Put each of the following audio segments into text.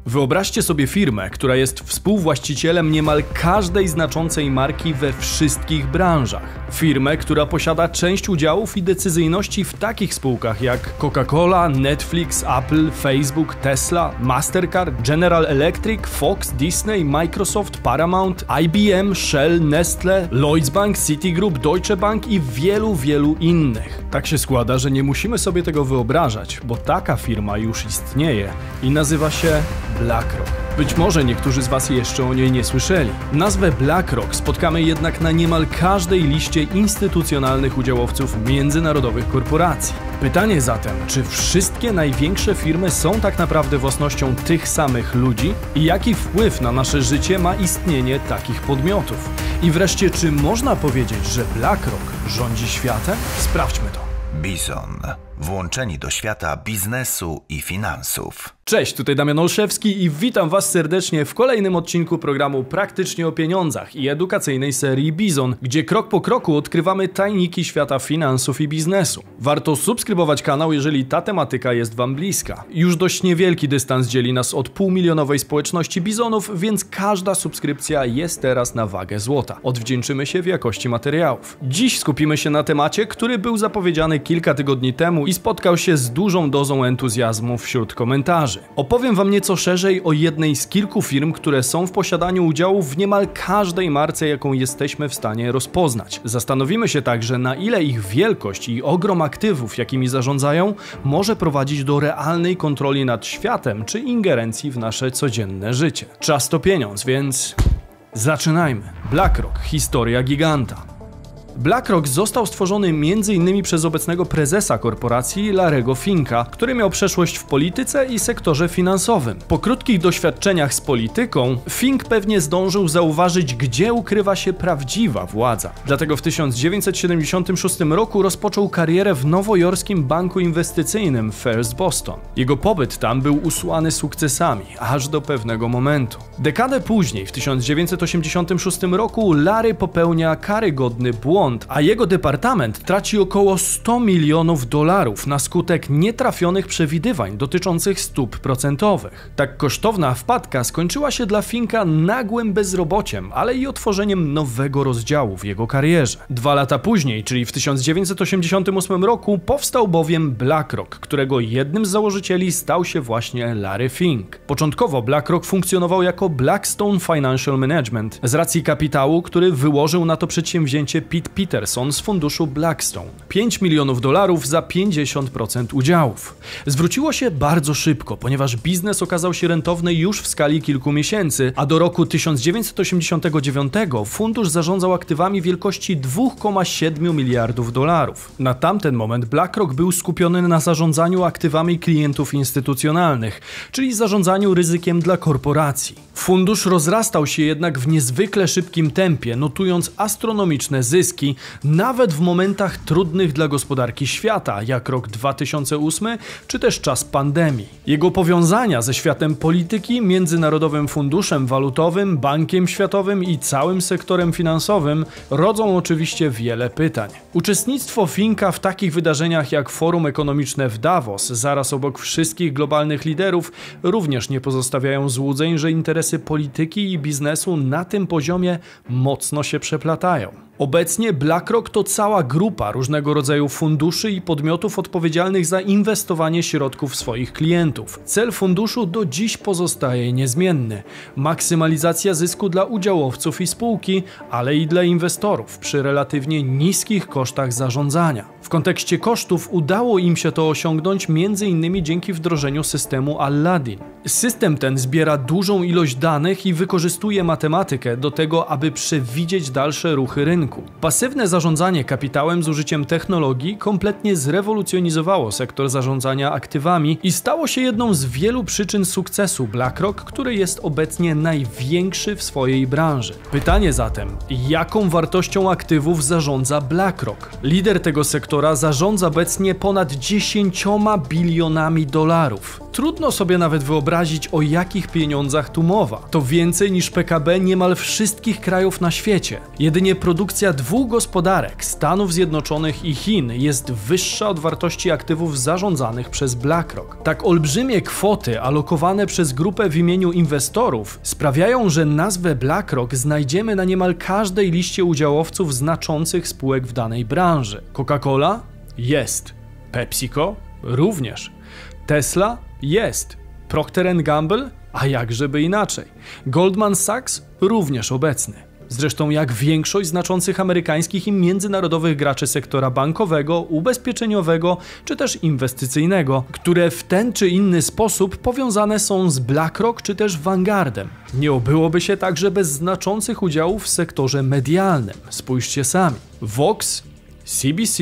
Wyobraźcie sobie firmę, która jest współwłaścicielem niemal każdej znaczącej marki we wszystkich branżach. Firmę, która posiada część udziałów i decyzyjności w takich spółkach jak Coca-Cola, Netflix, Apple, Facebook, Tesla, Mastercard, General Electric, Fox, Disney, Microsoft, Paramount, IBM, Shell, Nestle, Lloyds Bank, Citigroup, Deutsche Bank i wielu innych. Tak się składa, że nie musimy sobie tego wyobrażać, bo taka firma już istnieje i nazywa się BlackRock. Być może niektórzy z Was jeszcze o niej nie słyszeli. Nazwę BlackRock spotkamy jednak na niemal każdej liście instytucjonalnych udziałowców międzynarodowych korporacji. Pytanie zatem, czy wszystkie największe firmy są tak naprawdę własnością tych samych ludzi? I jaki wpływ na nasze życie ma istnienie takich podmiotów? I wreszcie, czy można powiedzieć, że BlackRock rządzi światem? Sprawdźmy to. Bizon. Włączeni do świata biznesu i finansów. Cześć, tutaj Damian Olszewski i witam Was serdecznie w kolejnym odcinku programu Praktycznie o pieniądzach i edukacyjnej serii Bizon, gdzie krok po kroku odkrywamy tajniki świata finansów i biznesu. Warto subskrybować kanał, jeżeli ta tematyka jest Wam bliska. Już dość niewielki dystans dzieli nas od półmilionowej społeczności bizonów, więc każda subskrypcja jest teraz na wagę złota. Odwdzięczymy się w jakości materiałów. Dziś skupimy się na temacie, który był zapowiedziany kilka tygodni temu i spotkał się z dużą dozą entuzjazmu wśród komentarzy. Opowiem Wam nieco szerzej o jednej z kilku firm, które są w posiadaniu udziałów w niemal każdej marce, jaką jesteśmy w stanie rozpoznać. Zastanowimy się także, na ile ich wielkość i ogrom aktywów, jakimi zarządzają, może prowadzić do realnej kontroli nad światem czy ingerencji w nasze codzienne życie. Czas to pieniądz, więc zaczynajmy. BlackRock, historia giganta. BlackRock został stworzony m.in. przez obecnego prezesa korporacji Larry'ego Finka, który miał przeszłość w polityce i sektorze finansowym. Po krótkich doświadczeniach z polityką, Fink pewnie zdążył zauważyć, gdzie ukrywa się prawdziwa władza. Dlatego w 1976 roku rozpoczął karierę w nowojorskim banku inwestycyjnym First Boston. Jego pobyt tam był usłany sukcesami, aż do pewnego momentu. Dekadę później, w 1986 roku, Larry popełnia karygodny błąd, a jego departament traci około $100 milionów na skutek nietrafionych przewidywań dotyczących stóp procentowych. Tak kosztowna wpadka skończyła się dla Finka nagłym bezrobociem, ale i otworzeniem nowego rozdziału w jego karierze. 2 lata później, czyli w 1988 roku, powstał bowiem BlackRock, którego jednym z założycieli stał się właśnie Larry Fink. Początkowo BlackRock funkcjonował jako Blackstone Financial Management z racji kapitału, który wyłożył na to przedsięwzięcie Pete Peterson z funduszu Blackstone. $5 milionów za 50% udziałów. Zwróciło się bardzo szybko, ponieważ biznes okazał się rentowny już w skali kilku miesięcy, a do roku 1989 fundusz zarządzał aktywami wielkości $2,7 miliardów. Na tamten moment BlackRock był skupiony na zarządzaniu aktywami klientów instytucjonalnych, czyli zarządzaniu ryzykiem dla korporacji. Fundusz rozrastał się jednak w niezwykle szybkim tempie, notując astronomiczne zyski, nawet w momentach trudnych dla gospodarki świata, jak rok 2008 czy też czas pandemii. Jego powiązania ze światem polityki, Międzynarodowym Funduszem Walutowym, Bankiem Światowym i całym sektorem finansowym rodzą oczywiście wiele pytań. Uczestnictwo Finka w takich wydarzeniach jak Forum Ekonomiczne w Davos, zaraz obok wszystkich globalnych liderów, również nie pozostawiają złudzeń, że interesy polityki i biznesu na tym poziomie mocno się przeplatają. Obecnie BlackRock to cała grupa różnego rodzaju funduszy i podmiotów odpowiedzialnych za inwestowanie środków swoich klientów. Cel funduszu do dziś pozostaje niezmienny. Maksymalizacja zysku dla udziałowców i spółki, ale i dla inwestorów przy relatywnie niskich kosztach zarządzania. W kontekście kosztów udało im się to osiągnąć m.in. dzięki wdrożeniu systemu Aladdin. System ten zbiera dużą ilość danych i wykorzystuje matematykę do tego, aby przewidzieć dalsze ruchy rynku. Pasywne zarządzanie kapitałem z użyciem technologii kompletnie zrewolucjonizowało sektor zarządzania aktywami i stało się jedną z wielu przyczyn sukcesu BlackRock, który jest obecnie największy w swojej branży. Pytanie zatem, jaką wartością aktywów zarządza BlackRock? Lider tego sektora zarządza obecnie ponad $10 bilionami. Trudno sobie nawet wyobrazić, o jakich pieniądzach tu mowa. To więcej niż PKB niemal wszystkich krajów na świecie. Jedynie produkcja dwóch gospodarek, Stanów Zjednoczonych i Chin, jest wyższa od wartości aktywów zarządzanych przez BlackRock. Tak olbrzymie kwoty alokowane przez grupę w imieniu inwestorów sprawiają, że nazwę BlackRock znajdziemy na niemal każdej liście udziałowców znaczących spółek w danej branży. Coca-Cola? Jest. PepsiCo? Również. Tesla? Jest. Procter & Gamble? A jakżeby inaczej. Goldman Sachs? Również obecny. Zresztą jak większość znaczących amerykańskich i międzynarodowych graczy sektora bankowego, ubezpieczeniowego czy też inwestycyjnego, które w ten czy inny sposób powiązane są z BlackRock czy też Vanguardem. Nie obyłoby się także bez znaczących udziałów w sektorze medialnym. Spójrzcie sami. Vox, CBC,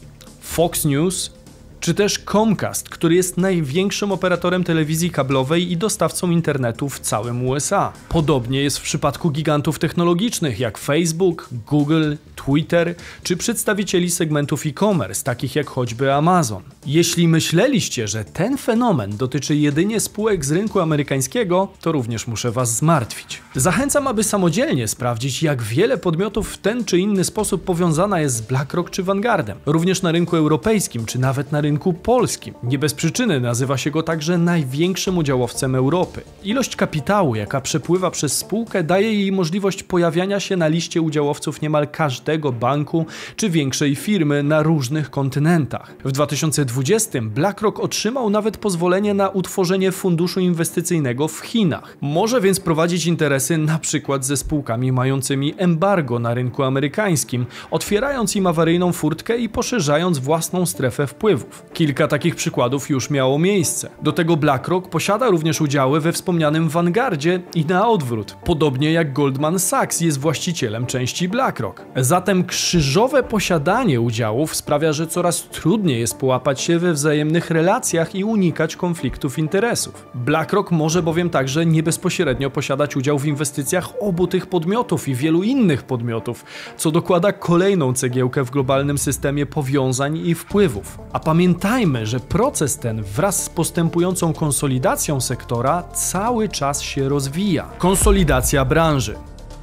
Fox News, czy też Comcast, który jest największym operatorem telewizji kablowej i dostawcą internetu w całym USA. Podobnie jest w przypadku gigantów technologicznych jak Facebook, Google, Twitter, czy przedstawicieli segmentów e-commerce, takich jak choćby Amazon. Jeśli myśleliście, że ten fenomen dotyczy jedynie spółek z rynku amerykańskiego, to również muszę was zmartwić. Zachęcam, aby samodzielnie sprawdzić, jak wiele podmiotów w ten czy inny sposób powiązana jest z BlackRock czy Vanguardem. Również na rynku europejskim, czy nawet na rynku polskim. Nie bez przyczyny nazywa się go także największym udziałowcem Europy. Ilość kapitału, jaka przepływa przez spółkę, daje jej możliwość pojawiania się na liście udziałowców niemal każdego banku czy większej firmy na różnych kontynentach. W 2020 BlackRock otrzymał nawet pozwolenie na utworzenie funduszu inwestycyjnego w Chinach. Może więc prowadzić interesy na przykład ze spółkami mającymi embargo na rynku amerykańskim, otwierając im awaryjną furtkę i poszerzając własną strefę wpływów. Kilka takich przykładów już miało miejsce. Do tego BlackRock posiada również udziały we wspomnianym Vanguardzie i na odwrót. Podobnie jak Goldman Sachs jest właścicielem części BlackRock. Zatem krzyżowe posiadanie udziałów sprawia, że coraz trudniej jest połapać się we wzajemnych relacjach i unikać konfliktów interesów. BlackRock może bowiem także nie bezpośrednio posiadać udział w inwestycjach obu tych podmiotów i wielu innych podmiotów, co dokłada kolejną cegiełkę w globalnym systemie powiązań i wpływów. A pamiętajmy, że proces ten wraz z postępującą konsolidacją sektora cały czas się rozwija. Konsolidacja branży.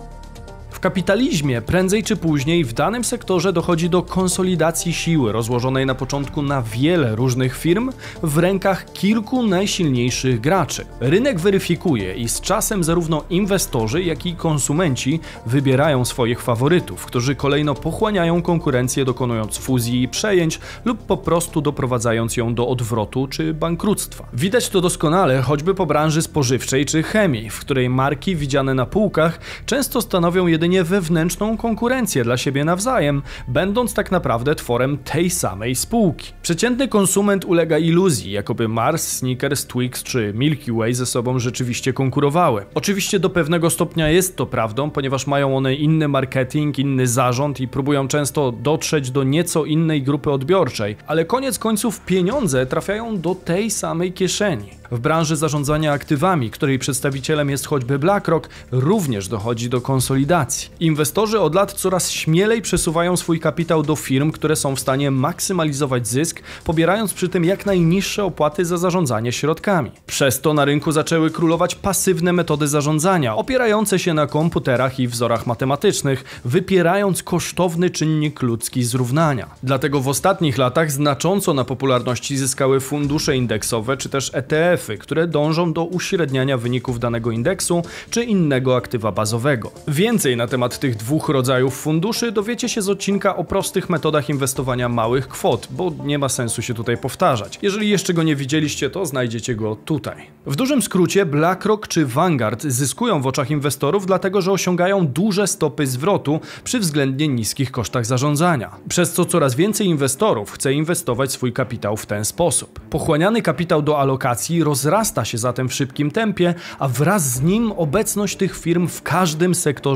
W kapitalizmie prędzej czy później w danym sektorze dochodzi do konsolidacji siły rozłożonej na początku na wiele różnych firm w rękach kilku najsilniejszych graczy. Rynek weryfikuje i z czasem zarówno inwestorzy, jak i konsumenci wybierają swoich faworytów, którzy kolejno pochłaniają konkurencję, dokonując fuzji i przejęć lub po prostu doprowadzając ją do odwrotu czy bankructwa. Widać to doskonale choćby po branży spożywczej czy chemii, w której marki widziane na półkach często stanowią jedynie wewnętrzną konkurencję dla siebie nawzajem, będąc tak naprawdę tworem tej samej spółki. Przeciętny konsument ulega iluzji, jakoby Mars, Snickers, Twix czy Milky Way ze sobą rzeczywiście konkurowały. Oczywiście do pewnego stopnia jest to prawdą, ponieważ mają one inny marketing, inny zarząd i próbują często dotrzeć do nieco innej grupy odbiorczej, ale koniec końców pieniądze trafiają do tej samej kieszeni. W branży zarządzania aktywami, której przedstawicielem jest choćby BlackRock, również dochodzi do konsolidacji. Inwestorzy od lat coraz śmielej przesuwają swój kapitał do firm, które są w stanie maksymalizować zysk, pobierając przy tym jak najniższe opłaty za zarządzanie środkami. Przez to na rynku zaczęły królować pasywne metody zarządzania, opierające się na komputerach i wzorach matematycznych, wypierając kosztowny czynnik ludzki z równania. Dlatego w ostatnich latach znacząco na popularności zyskały fundusze indeksowe czy też ETF-y, które dążą do uśredniania wyników danego indeksu czy innego aktywa bazowego. Więcej na temat tych dwóch rodzajów funduszy dowiecie się z odcinka o prostych metodach inwestowania małych kwot, bo nie ma sensu się tutaj powtarzać. Jeżeli jeszcze go nie widzieliście, to znajdziecie go tutaj. W dużym skrócie BlackRock czy Vanguard zyskują w oczach inwestorów, dlatego że osiągają duże stopy zwrotu przy względnie niskich kosztach zarządzania, przez co coraz więcej inwestorów chce inwestować swój kapitał w ten sposób. Pochłaniany kapitał do alokacji rozrasta się zatem w szybkim tempie, a wraz z nim obecność tych firm w każdym sektorze gospodarczym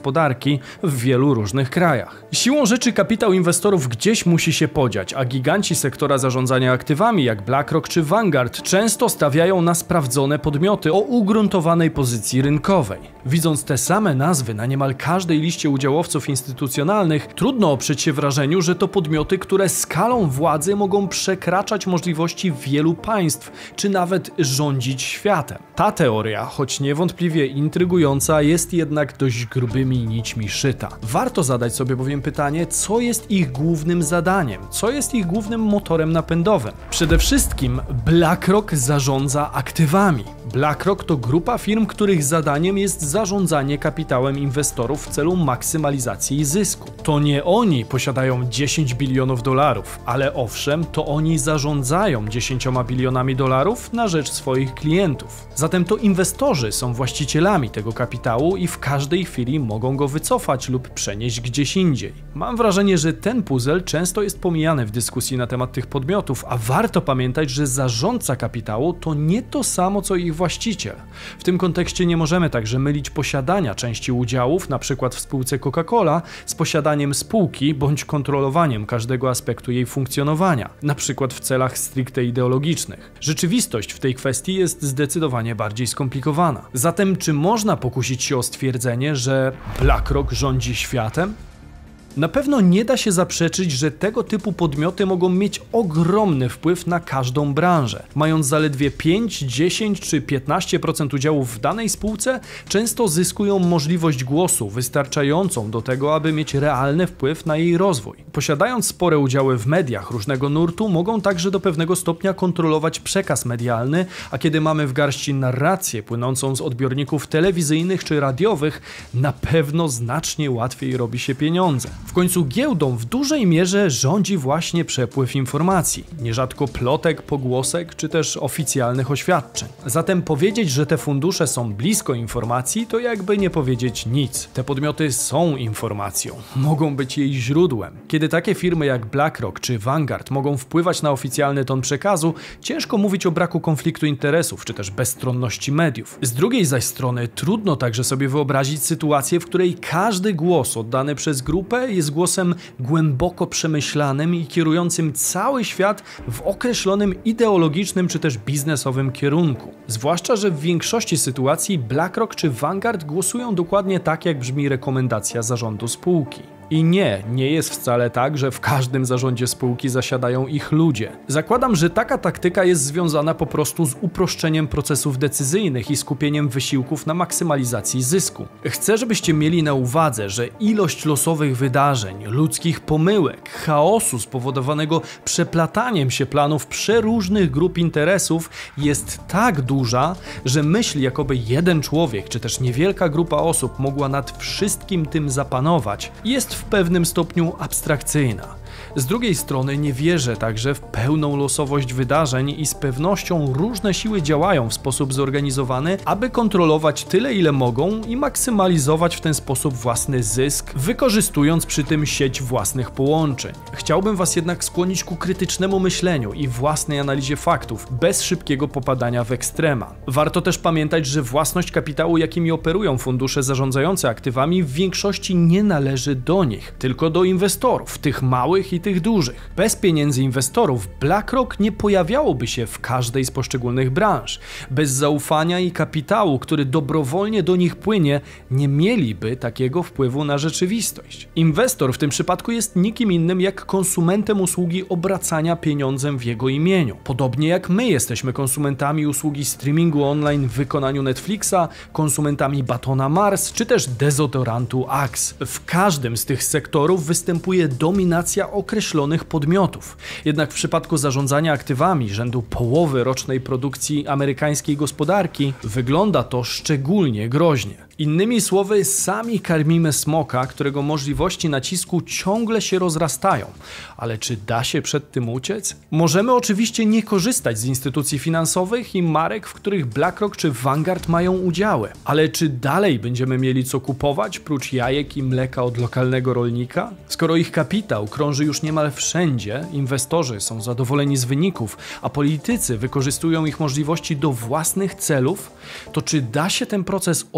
gospodarki w wielu różnych krajach. Siłą rzeczy kapitał inwestorów gdzieś musi się podziać, a giganci sektora zarządzania aktywami jak BlackRock czy Vanguard często stawiają na sprawdzone podmioty o ugruntowanej pozycji rynkowej. Widząc te same nazwy na niemal każdej liście udziałowców instytucjonalnych, trudno oprzeć się wrażeniu, że to podmioty, które skalą władzy mogą przekraczać możliwości wielu państw, czy nawet rządzić światem. Ta teoria, choć niewątpliwie intrygująca, jest jednak dość grubymi nićmi szyta. Warto zadać sobie bowiem pytanie, co jest ich głównym zadaniem, co jest ich głównym motorem napędowym. Przede wszystkim BlackRock zarządza aktywami. BlackRock to grupa firm, których zadaniem jest zarządzanie kapitałem inwestorów w celu maksymalizacji zysku. To nie oni posiadają 10 bilionów dolarów, ale owszem, to oni zarządzają 10 bilionami dolarów na rzecz swoich klientów. Zatem to inwestorzy są właścicielami tego kapitału i w każdej chwili mogą go wycofać lub przenieść gdzieś indziej. Mam wrażenie, że ten puzzle często jest pomijany w dyskusji na temat tych podmiotów, a warto pamiętać, że zarządca kapitału to nie to samo co ich właściciel. W tym kontekście nie możemy także mylić posiadania części udziałów, np. w spółce Coca-Cola, z posiadaniem spółki bądź kontrolowaniem każdego aspektu jej funkcjonowania, np. w celach stricte ideologicznych. Rzeczywistość w tej kwestii jest zdecydowanie bardziej skomplikowana. Zatem czy można pokusić się o stwierdzenie, że BlackRock rządzi światem? Na pewno nie da się zaprzeczyć, że tego typu podmioty mogą mieć ogromny wpływ na każdą branżę. Mając zaledwie 5, 10 czy 15% udziałów w danej spółce, często zyskują możliwość głosu wystarczającą do tego, aby mieć realny wpływ na jej rozwój. Posiadając spore udziały w mediach różnego nurtu, mogą także do pewnego stopnia kontrolować przekaz medialny, a kiedy mamy w garści narrację płynącą z odbiorników telewizyjnych czy radiowych, na pewno znacznie łatwiej robi się pieniądze. W końcu giełdą w dużej mierze rządzi właśnie przepływ informacji, nierzadko plotek, pogłosek czy też oficjalnych oświadczeń. Zatem powiedzieć, że te fundusze są blisko informacji, to jakby nie powiedzieć nic. Te podmioty są informacją, mogą być jej źródłem. Kiedy takie firmy jak BlackRock czy Vanguard mogą wpływać na oficjalny ton przekazu, ciężko mówić o braku konfliktu interesów czy też bezstronności mediów. Z drugiej zaś strony trudno także sobie wyobrazić sytuację, w której każdy głos oddany przez grupę jest głosem głęboko przemyślanym i kierującym cały świat w określonym ideologicznym czy też biznesowym kierunku. Zwłaszcza, że w większości sytuacji BlackRock czy Vanguard głosują dokładnie tak, jak brzmi rekomendacja zarządu spółki. I nie jest wcale tak, że w każdym zarządzie spółki zasiadają ich ludzie. Zakładam, że taka taktyka jest związana po prostu z uproszczeniem procesów decyzyjnych i skupieniem wysiłków na maksymalizacji zysku. Chcę, żebyście mieli na uwadze, że ilość losowych wydarzeń, ludzkich pomyłek, chaosu spowodowanego przeplataniem się planów przeróżnych grup interesów jest tak duża, że myśl, jakoby jeden człowiek czy też niewielka grupa osób mogła nad wszystkim tym zapanować, jest w pewnym stopniu abstrakcyjna. Z drugiej strony nie wierzę także w pełną losowość wydarzeń i z pewnością różne siły działają w sposób zorganizowany, aby kontrolować tyle, ile mogą i maksymalizować w ten sposób własny zysk, wykorzystując przy tym sieć własnych połączeń. Chciałbym Was jednak skłonić ku krytycznemu myśleniu i własnej analizie faktów, bez szybkiego popadania w ekstrema. Warto też pamiętać, że własność kapitału, jakimi operują fundusze zarządzające aktywami, w większości nie należy do nich, tylko do inwestorów, tych małych i tych dużych. Bez pieniędzy inwestorów BlackRock nie pojawiałoby się w każdej z poszczególnych branż. Bez zaufania i kapitału, który dobrowolnie do nich płynie, nie mieliby takiego wpływu na rzeczywistość. Inwestor w tym przypadku jest nikim innym jak konsumentem usługi obracania pieniądzem w jego imieniu. Podobnie jak my jesteśmy konsumentami usługi streamingu online w wykonaniu Netflixa, konsumentami batona Mars czy też dezodorantu Axe. W każdym z tych sektorów występuje dominacja określonych podmiotów. Jednak w przypadku zarządzania aktywami rzędu połowy rocznej produkcji amerykańskiej gospodarki wygląda to szczególnie groźnie. Innymi słowy, sami karmimy smoka, którego możliwości nacisku ciągle się rozrastają. Ale czy da się przed tym uciec? Możemy oczywiście nie korzystać z instytucji finansowych i marek, w których BlackRock czy Vanguard mają udziały. Ale czy dalej będziemy mieli co kupować, prócz jajek i mleka od lokalnego rolnika? Skoro ich kapitał krąży już niemal wszędzie, inwestorzy są zadowoleni z wyników, a politycy wykorzystują ich możliwości do własnych celów, to czy da się ten proces odwrócić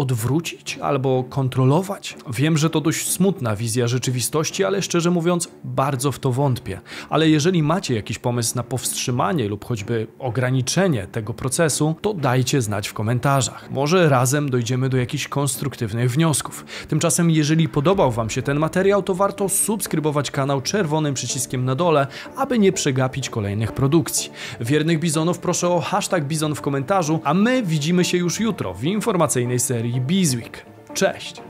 ograniczyć albo kontrolować? Wiem, że to dość smutna wizja rzeczywistości, ale szczerze mówiąc bardzo w to wątpię. Ale jeżeli macie jakiś pomysł na powstrzymanie lub choćby ograniczenie tego procesu, to dajcie znać w komentarzach. Może razem dojdziemy do jakichś konstruktywnych wniosków. Tymczasem jeżeli podobał Wam się ten materiał, to warto subskrybować kanał czerwonym przyciskiem na dole, aby nie przegapić kolejnych produkcji. Wiernych Bizonów proszę o #Bizon w komentarzu, a my widzimy się już jutro w informacyjnej serii Bizweek. Cześć!